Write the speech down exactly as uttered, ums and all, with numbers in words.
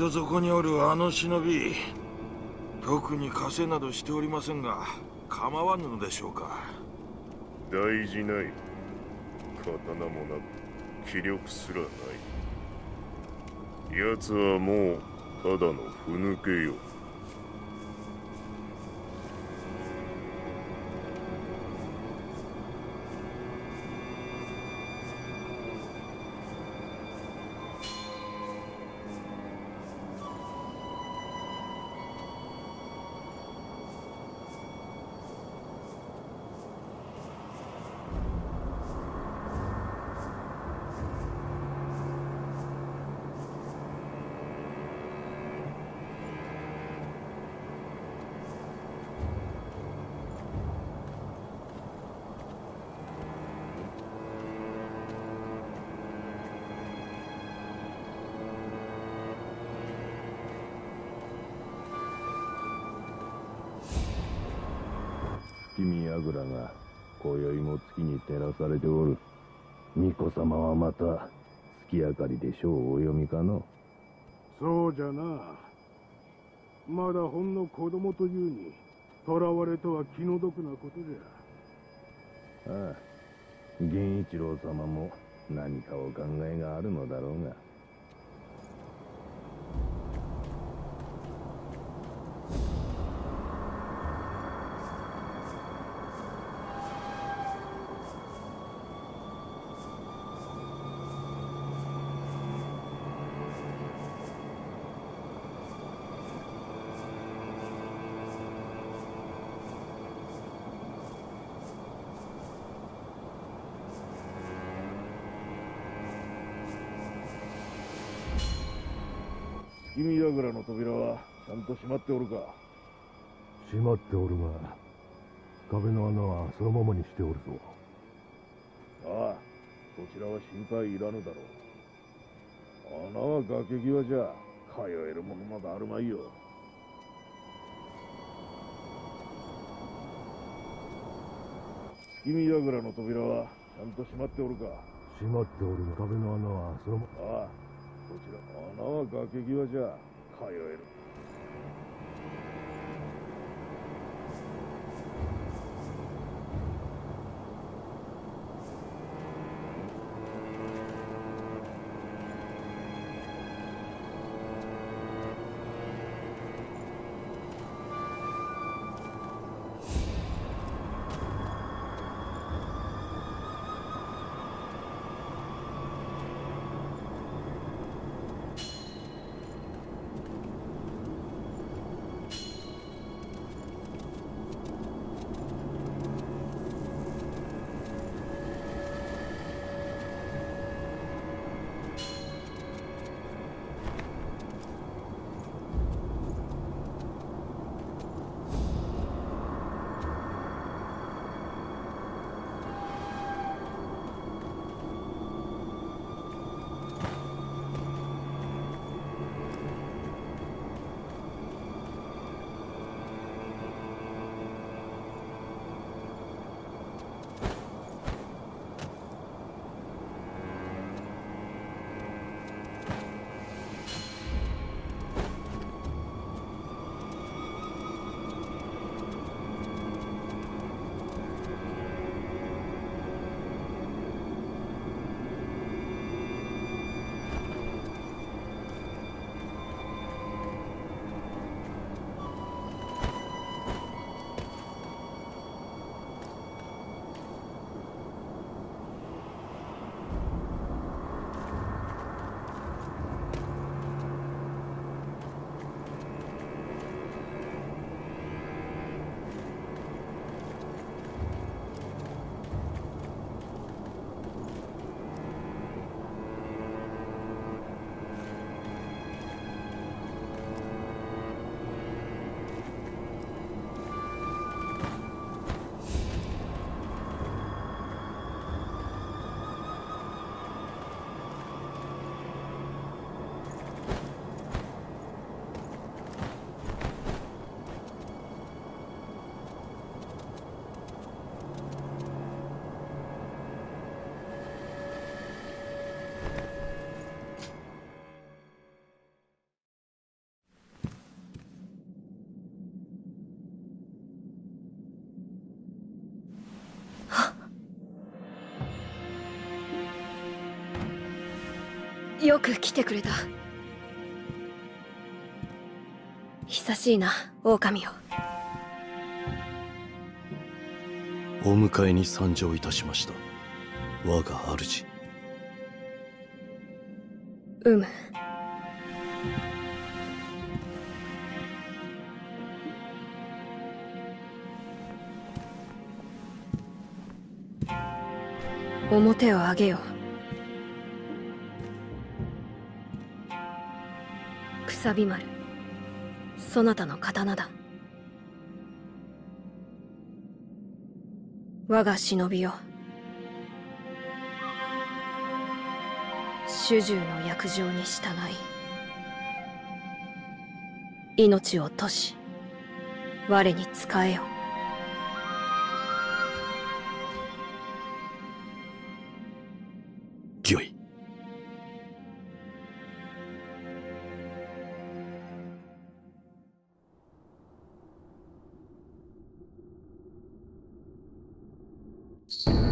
ど底におるあの忍び、特に稼などしておりませんが構わぬのでしょうか。 大事ない。刀もなく気力すらない。奴はもうただのふぬけよ。 月見櫓が今宵も月に照らされておる。巫女様はまた月明かりで書をお読みかの。 そうじゃな。まだほんの子供というに囚われとは気の毒なことじゃ。 ああ、源一郎様も何かお考えがあるのだろうが。 月見櫓の扉はちゃんと閉まっておるか。 閉まっておるが、壁の穴はそのままにしておるぞ。 ああ、そちらは心配いらぬだろう。穴は崖際じゃ通えるものなどあるまいよ。月見櫓の扉はちゃんと閉まっておるか。 閉まっておるが、壁の穴はそのまま。 ああ、そちら穴は崖際じゃ通える。 よく来てくれた。久しいな、狼よ。 お迎えに参上いたしました、我が主。 うむ。表を上げよ。くさび丸、そなたの刀だ。我が忍びよ、主従の約定に従い、命を賭し我に仕えよ。 御意。 う